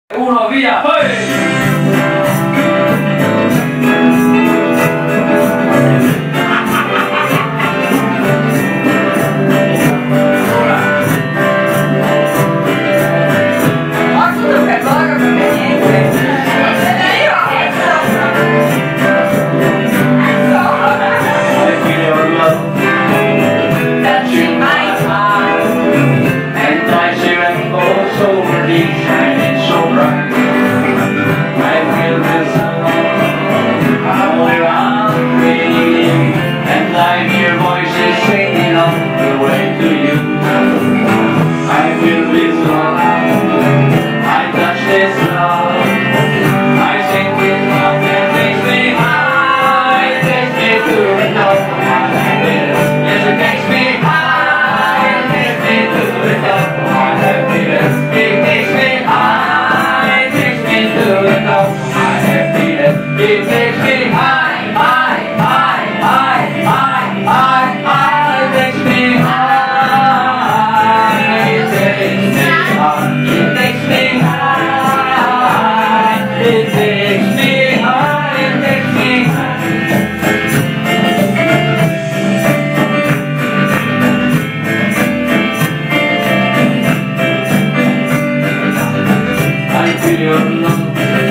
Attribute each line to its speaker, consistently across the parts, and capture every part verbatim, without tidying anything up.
Speaker 1: Uno, via, it makes me high, high, high, high, high, high, high. It makes me high. It makes me high. It makes me high. It makes me high. It makes me high. I feel your love.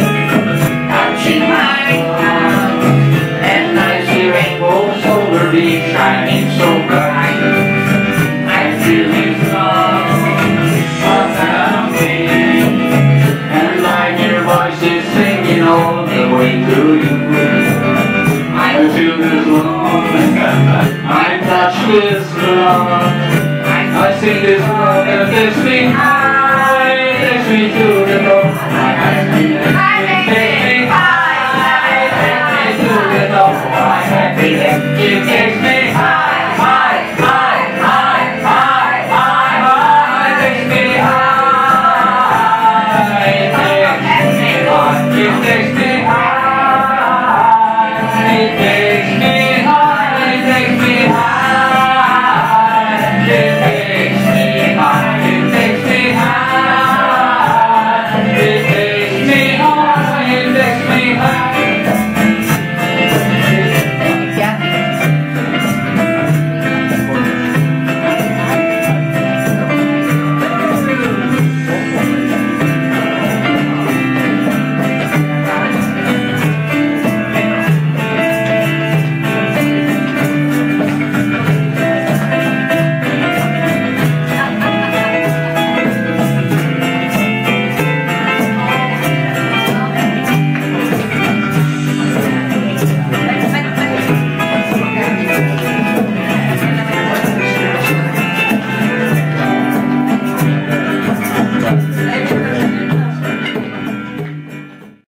Speaker 1: Shining so bright, I feel His love around me, and like your voice is singing all the way to you. I feel His love, I touch His love, I sing His love, and it makes me high.